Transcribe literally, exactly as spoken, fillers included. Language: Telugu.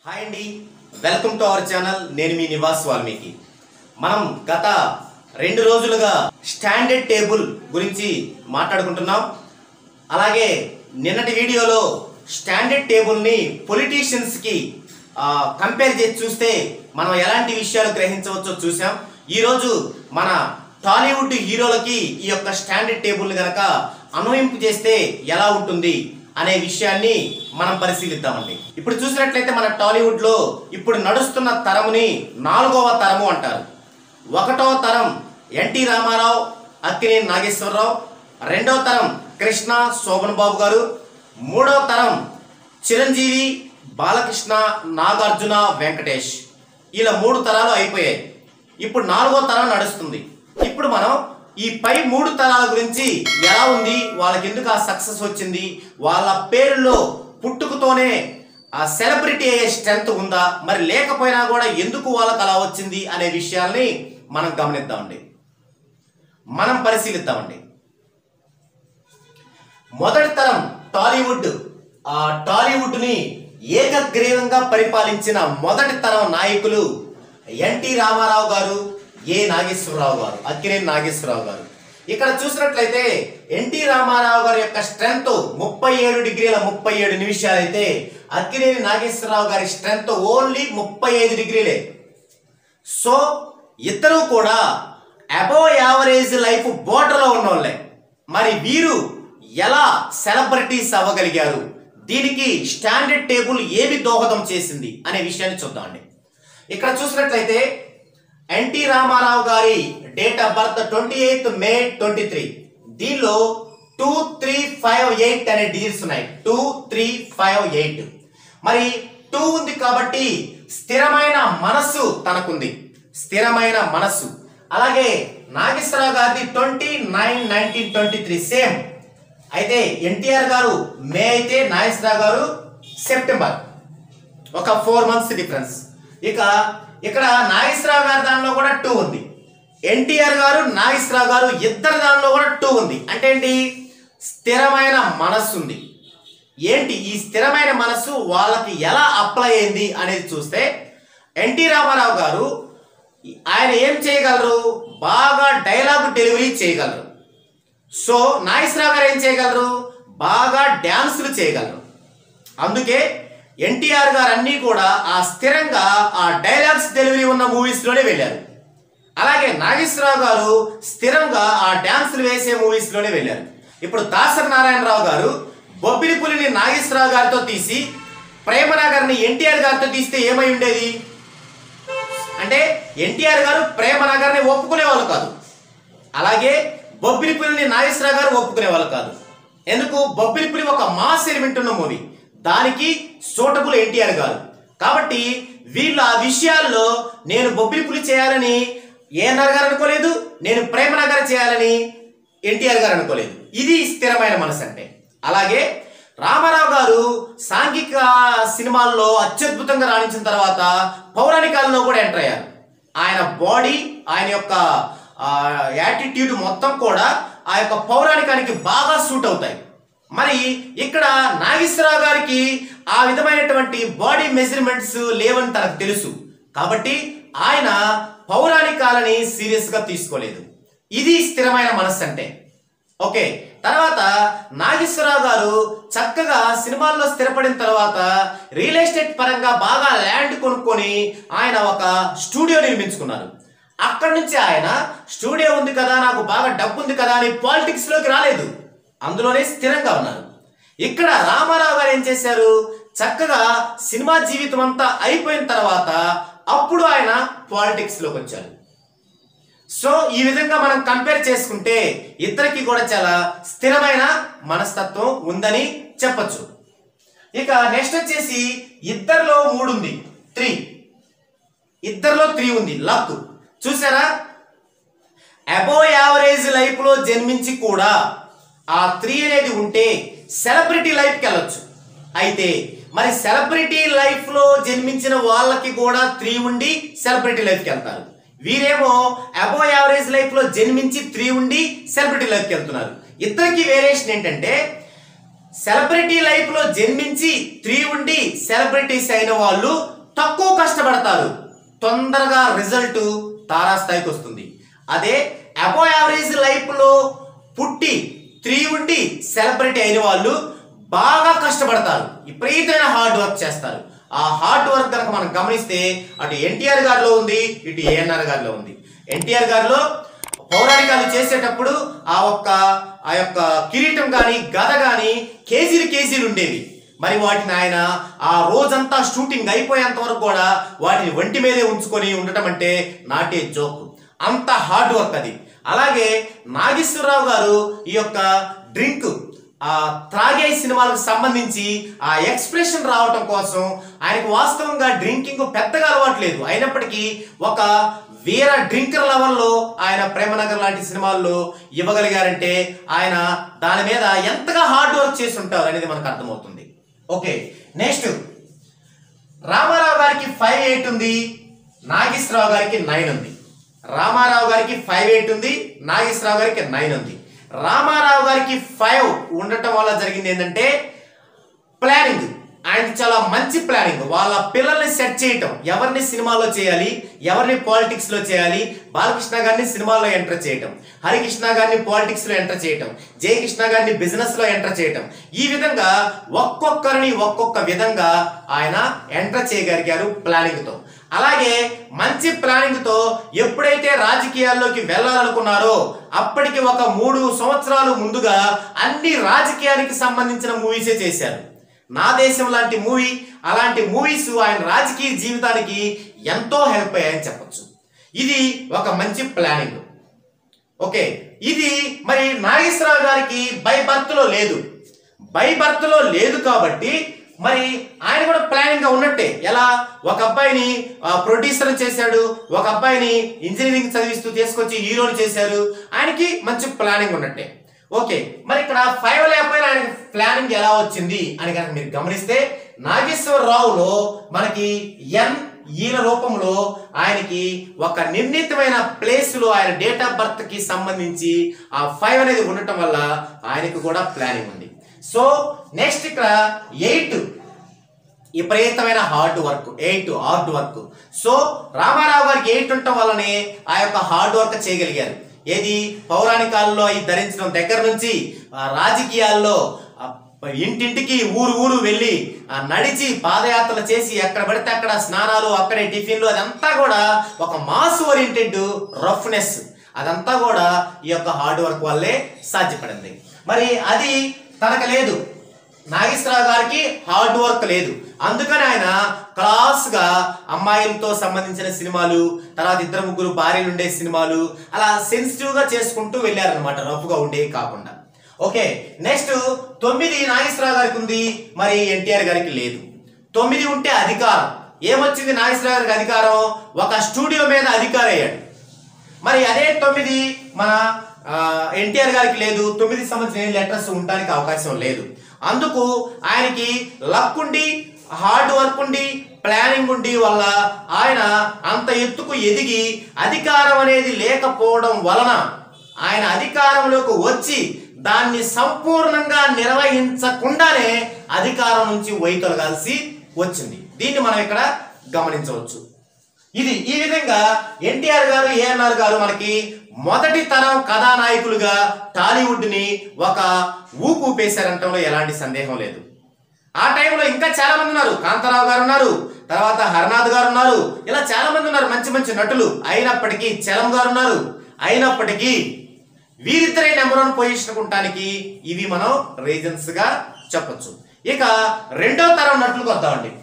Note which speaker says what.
Speaker 1: హాయ్ అండి, వెల్కమ్ టు అవర్ ఛానల్. నేను మీ నివాస్ వాల్మీకి. మనం గత రెండు రోజులుగా స్టాండర్డ్ టేబుల్ గురించి మాట్లాడుకుంటున్నాం. అలాగే నిన్నటి వీడియోలో స్టాండర్డ్ టేబుల్ని పొలిటీషియన్స్కి కంపేర్ చేసి చూస్తే మనం ఎలాంటి విషయాలు గ్రహించవచ్చో చూసాం. ఈరోజు మన టాలీవుడ్ హీరోలకి ఈ యొక్క స్టాండర్డ్ టేబుల్ని కనుక అన్వయింపు చేస్తే ఎలా ఉంటుంది అనే విషయాన్ని మనం పరిశీలిద్దామండి. ఇప్పుడు చూసినట్లయితే మన టాలీవుడ్ లో ఇప్పుడు నడుస్తున్న తరముని నాలుగవ తరము అంటారు. ఒకటవ తరం ఎన్టీ రామారావు, అక్కినేని నాగేశ్వరరావు. రెండవ తరం కృష్ణ, శోభన్ బాబు గారు. మూడవ తరం చిరంజీవి, బాలకృష్ణ, నాగార్జున, వెంకటేష్. ఇలా మూడు తరాలు అయిపోయాయి. ఇప్పుడు నాలుగో తరం నడుస్తుంది. ఇప్పుడు మనం ఈ పై మూడు తరాల గురించి ఎలా ఉంది, వాళ్ళకి ఎందుకు ఆ సక్సెస్ వచ్చింది, వాళ్ళ పేరులో పుట్టుకతోనే ఆ సెలబ్రిటీ అయ్యే స్ట్రెంత్ ఉందా, మరి లేకపోయినా కూడా ఎందుకు వాళ్ళకి అలా వచ్చింది అనే విషయాల్ని మనం గమనిద్దామండి, మనం పరిశీలిద్దామండి. మొదటి తరం టాలీవుడ్ ఆ టాలీవుడ్ని ఏకగ్రీవంగా పరిపాలించిన మొదటి తరం నాయకులు ఎన్టీ రామారావు గారు, ఏ నాగేశ్వరరావు గారు, అక్కినేని నాగేశ్వరరావు గారు. ఇక్కడ చూసినట్లయితే ఎన్టీ రామారావు గారి యొక్క స్ట్రెంత్ ముప్పై ఏడు డిగ్రీల ముప్పై ఏడు నిమిషాలు అయితే అక్కినేని నాగేశ్వరరావు గారి స్ట్రెంత్ ఓన్లీ ముప్పై ఐదు డిగ్రీలే. సో ఇద్దరు కూడా అబోవ్ యావరేజ్ లైఫ్ బోర్డర్లో ఉన్నోళ్ళే. మరి వీరు ఎలా సెలబ్రిటీస్ అవ్వగలిగారు, దీనికి స్టాండర్డ్ టేబుల్ ఏమి దోహదం చేసింది అనే విషయాన్ని చూద్దామండి. ఇక్కడ చూసినట్లయితే ఎన్టీ రామారావు గారి date of birth twenty eighth May twenty three. దీనిలో టూ త్రీ ఫైవ్ ఎయిట్ అనే డిజిట్స్ ఉన్నాయి. Two three five eight. మరి టూ ఉంది కాబట్టి స్థిరమైన మనస్సు తనకుంది, స్థిరమైన మనస్సు. అలాగే నాగేశ్వరరావు గారిది twenty nine nineteen twenty three same. అయితే ఎన్టీఆర్ గారు మే అయితే నాగేశ్వరరావు గారు సెప్టెంబర్, ఒక ఫోర్ మంత్స్ డిఫరెన్స్. ఇక ఇక్కడ నాగేశ్వరరావు గారి దానిలో కూడా టూ ఉంది. ఎన్టీఆర్ గారు, నాగేశ్వరరావు గారు ఇద్దరు దానిలో కూడా టూ ఉంది. అంటే ఏంటి, స్థిరమైన మనస్సు ఉంది. ఏంటి ఈ స్థిరమైన మనస్సు వాళ్ళకి ఎలా అప్లై అయింది అనేది చూస్తే ఎన్టీ రామారావు గారు ఆయన ఏం చేయగలరు, బాగా డైలాగ్ డెలివరీ చేయగలరు. సో నాగేశ్వరరావు గారు ఏం చేయగలరు, బాగా డ్యాన్సులు చేయగలరు. అందుకే ఎన్టీఆర్ గారు అన్నీ కూడా ఆ స్థిరంగా ఆ డైలాగ్స్ డెలివరీ ఉన్న మూవీస్లోనే వెళ్ళారు. అలాగే నాగేశ్వరరావు గారు స్థిరంగా ఆ డ్యాన్సులు వేసే మూవీస్లోనే వెళ్ళారు. ఇప్పుడు దాసరి నారాయణరావు గారు బొబ్బిలి పులిని నాగేశ్వరరావు గారితో తీసి ప్రేమనగర్ని ఎన్టీఆర్ గారితో తీస్తే ఏమై ఉండేది అంటే, ఎన్టీఆర్ గారు ప్రేమనగర్ని ఒప్పుకునే వాళ్ళు కాదు, అలాగే బొబ్బిలి పులిని నాగేశ్వరరావు గారు ఒప్పుకునే వాళ్ళు కాదు. ఎందుకు, బొబ్బిలి పులి ఒక మాస్ ఎలిమెంట్ ఉన్న మూవీ, దానికి సూటబుల్ ఎన్టీఆర్ గారు. కాబట్టి వీళ్ళు ఆ విషయాల్లో నేను బొబ్బిలి పులి చేయాలని ఏఎన్ఆర్ గారు అనుకోలేదు, నేను ప్రేమనగర్ చేయాలని ఎన్టీఆర్ గారు అనుకోలేదు. ఇది స్థిరమైన మనసు అంటే. అలాగే రామారావు గారు సాంఘిక సినిమాల్లో అత్యద్భుతంగా రాణించిన తర్వాత పౌరాణికాల్లో కూడా ఎంటర్ అయ్యారు. ఆయన బాడీ, ఆయన యొక్క యాటిట్యూడ్ మొత్తం కూడా ఆ యొక్క పౌరాణికానికి బాగా సూట్ అవుతాయి. మరి ఇక్కడ నాగేశ్వరరావు గారికి ఆ విధమైనటువంటి బాడీ మెజర్మెంట్స్ లేవని తనకు తెలుసు. కాబట్టి ఆయన పౌరాణికాలని సీరియస్గా తీసుకోలేదు. ఇది స్థిరమైన మనస్సు అంటే. ఓకే, తర్వాత నాగేశ్వరరావు గారు చక్కగా సినిమాల్లో స్థిరపడిన తర్వాత రియల్ ఎస్టేట్ పరంగా బాగా ల్యాండ్ కొనుక్కొని ఆయన ఒక స్టూడియో నిర్మించుకున్నారు. అక్కడి నుంచి ఆయన స్టూడియో ఉంది కదా, నాకు బాగా డబ్బు ఉంది కదా అని పాలిటిక్స్లోకి రాలేదు, అందులోనే స్థిరంగా ఉన్నారు. ఇక్కడ రామారావు గారు ఏం చేశారు, చక్కగా సినిమా జీవితం అంతా అయిపోయిన తర్వాత అప్పుడు ఆయన పాలిటిక్స్లోకి వచ్చారు. సో ఈ విధంగా మనం కంపేర్ చేసుకుంటే ఇద్దరికి కూడా చాలా స్థిరమైన మనస్తత్వం ఉందని చెప్పచ్చు. ఇక నెక్స్ట్ వచ్చేసి ఇద్దరిలో మూడు ఉంది, త్రీ. ఇద్దరిలో త్రీ ఉంది, లక్. చూసారా, అబోవ్ యావరేజ్ లైఫ్లో జన్మించి కూడా ఆ త్రీ అనేది ఉంటే సెలబ్రిటీ లైఫ్కి వెళ్ళొచ్చు. అయితే మరి సెలబ్రిటీ లైఫ్లో జన్మించిన వాళ్ళకి కూడా త్రీ ఉండి సెలబ్రిటీ లైఫ్కి వెళ్తారు. వీరేమో అబోవ్ యావరేజ్ లైఫ్లో జన్మించి త్రీ ఉండి సెలబ్రిటీ లైఫ్కి వెళ్తున్నారు. ఇద్దరికి వేరియేషన్ ఏంటంటే, సెలబ్రిటీ లైఫ్లో జన్మించి త్రీ ఉండి సెలబ్రిటీస్ అయిన వాళ్ళు తక్కువ కష్టపడతారు, తొందరగా రిజల్ట్ తారాస్థాయికి వస్తుంది. అదే అబో యావరేజ్ లైఫ్లో పుట్టి త్రీ ఉండి సెలబ్రిటీ అయిన వాళ్ళు బాగా కష్టపడతారు, విపరీతమైన హార్డ్ వర్క్ చేస్తారు. ఆ హార్డ్ వర్క్ కనుక మనం గమనిస్తే అటు ఎన్టీఆర్ గారిలో ఉంది, ఇటు ఏఎన్ఆర్ గారిలో ఉంది. ఎన్టీఆర్ గారిలో పౌరాణికాలు చేసేటప్పుడు ఆ ఒక్క ఆ యొక్క కిరీటం కానీ గద కానీ కేజీలు కేజీలు ఉండేవి. మరి వాటిని ఆయన ఆ రోజంతా షూటింగ్ అయిపోయేంత వరకు కూడా వాటిని ఒంటి మీదే ఉంచుకొని ఉండటం అంటే నాటే జోక్, అంత హార్డ్ వర్క్ అది. అలాగే నాగేశ్వరరావు గారు ఈ యొక్క డ్రింక్ ఆ త్రాగే సినిమాలకు సంబంధించి ఆ ఎక్స్ప్రెషన్ రావటం కోసం ఆయనకు వాస్తవంగా డ్రింకింగ్ పెద్దగా అలవాట్లేదు, అయినప్పటికీ ఒక వీర డ్రింకర్ లెవెల్లో ఆయన ప్రేమనగర్ లాంటి సినిమాల్లో ఇవ్వగలిగారంటే ఆయన దాని మీద ఎంతగా హార్డ్ వర్క్ చేసి ఉంటారు అనేది మనకు అర్థమవుతుంది. ఓకే, నెక్స్ట్ రామారావు గారికి ఫైవ్ ఎయిట్ ఉంది, నాగేశ్వరరావు గారికి నైన్ ఉంది. రామారావు గారికి ఫైవ్ ఎయిట్ ఉంది, నాగేశ్వరరావు గారికి నైన్ ఉంది. రామారావు గారికి ఫైవ్ ఉండటం వల్ల జరిగింది ఏంటంటే ప్లానింగ్. ఆయన చాలా మంచి ప్లానింగ్, వాళ్ళ పిల్లల్ని సెట్ చేయటం, ఎవరిని సినిమాలో చేయాలి, ఎవరిని పాలిటిక్స్ లో చేయాలి. బాలకృష్ణ గారిని సినిమాలో ఎంటర్ చేయటం, హరికృష్ణ గారిని పాలిటిక్స్ లో ఎంటర్ చేయటం, జయకృష్ణ గారిని బిజినెస్ లో ఎంటర్ చేయటం. ఈ విధంగా ఒక్కొక్కరిని ఒక్కొక్క విధంగా ఆయన ఎంటర్ చేయగలిగారు ప్లానింగ్ తో. అలాగే మంచి ప్లానింగ్ తో ఎప్పుడైతే రాజకీయాల్లోకి వెళ్ళాలనుకున్నారో అప్పటికి ఒక మూడు సంవత్సరాలు ముందుగా అన్ని రాజకీయానికి సంబంధించిన మూవీసే చేశారు. నా దేశం లాంటి మూవీ, అలాంటి మూవీస్ ఆయన రాజకీయ జీవితానికి ఎంతో హెల్ప్ అయ్యాయని చెప్పొచ్చు. ఇది ఒక మంచి ప్లానింగ్. ఓకే, ఇది మరి నాగేశ్వరరావు గారికి బై బర్త్ లో లేదు, బై బర్త్ లో లేదు కాబట్టి మరి ఆయన కూడా ప్లానింగ్ గా ఉన్నట్టే. ఎలా, ఒక అబ్బాయిని ప్రొడ్యూసర్ చేశాడు, ఒక అబ్బాయిని ఇంజనీరింగ్ చదివిస్తూ తీసుకొచ్చి హీరోని చేశారు, ఆయనకి మంచి ప్లానింగ్ ఉన్నట్టే. ఓకే, మరి ఇక్కడ ఫైవ్ లేకపోయినా ఆయనకి ప్లానింగ్ ఎలా వచ్చింది అని కనుక మీరు గమనిస్తే నాగేశ్వరరావులో మనకి ఎన్ ఈల రూపంలో ఆయనకి ఒక నిర్ణీతమైన ప్లేస్ లో ఆయన డేట్ ఆఫ్ బర్త్ కి సంబంధించి ఆ ఫైవ్ అనేది ఉండటం వల్ల ఆయనకు కూడా ప్లానింగ్ ఉంది. సో నెక్స్ట్ ఇక్కడ ఎయిట్ విపరీతమైన hard work, eight hard work. So Rama Rao గారికి ఎయిట్ ఉండటం వల్లనే ఆ యొక్క హార్డ్ వర్క్ చేయగలిగారు. ఏది, పౌరాణికాల్లో ఈ ధరించడం దగ్గర నుంచి రాజకీయాల్లో ఇంటింటికి ఊరు ఊరు వెళ్ళి నడిచి పాదయాత్రలు చేసి ఎక్కడ పడితే అక్కడ స్నానాలు, అక్కడే టిఫిన్లు, అదంతా కూడా ఒక మాస్ ఓరియంటెడ్ రఫ్నెస్, అదంతా కూడా ఈ యొక్క హార్డ్ వర్క్ వల్లే సాధ్యపడింది. మరి అది తనకు లేదు, నాగేశ్వరరావు గారికి హార్డ్ వర్క్ లేదు. అందుకని ఆయన క్లాస్ గా అమ్మాయిలతో సంబంధించిన సినిమాలు, తర్వాత ఇద్దరు ముగ్గురు భార్యలు ఉండే సినిమాలు అలా సెన్సిటివ్ గా చేసుకుంటూ వెళ్ళారనమాట, రఫ్ గా ఉండేవి కాకుండా. ఓకే, నెక్స్ట్ తొమ్మిది నాగేశ్వరరావు గారికి ఉంది, మరి ఎన్టీఆర్ గారికి లేదు. తొమ్మిది ఉంటే అధికారం ఏమొచ్చింది నాగేశ్వరరావు గారికి? అధికారం, ఒక స్టూడియో మీద అధికారి అయ్యాడు. మరి అదే తొమ్మిది మన ఎన్టీఆర్ గారికి లేదు, తొమ్మిది సంబంధించిన లెటర్స్ ఉండడానికి అవకాశం లేదు. అందుకు ఆయనకి లక్ ఉండి, హార్డ్ వర్క్ ఉండి, ప్లానింగ్ ఉండి వల్ల ఆయన అంత ఎత్తుకు ఎదిగి అధికారం అనేది లేకపోవడం వలన ఆయన అధికారంలోకి వచ్చి దాన్ని సంపూర్ణంగా నిర్వహించకుండానే అధికారం నుంచి వైతొలగాల్సి వచ్చింది. దీన్ని మనం ఇక్కడ గమనించవచ్చు. ఇది ఈ విధంగా ఎన్టీఆర్ గారు, ఏఎన్ఆర్ గారు మనకి మొదటి తరం కథానాయకులుగా టాలీవుడ్ ని ఒక ఊపు ఊపేశారంటంలో ఎలాంటి సందేహం లేదు. ఆ టైంలో ఇంకా చాలా మంది ఉన్నారు, కాంతారావు గారు ఉన్నారు, తర్వాత హరనాథ్ గారు ఉన్నారు, ఇలా చాలా మంది ఉన్నారు మంచి మంచి నటులు. అయినప్పటికీ చలం గారు ఉన్నారు, అయినప్పటికీ వీరిద్దరే నెంబర్ వన్ పొజిషన్ ఉండటానికి ఇవి మనం రీజన్స్ గా చెప్పొచ్చు. ఇక రెండో తరం నటులకు వద్దామండి.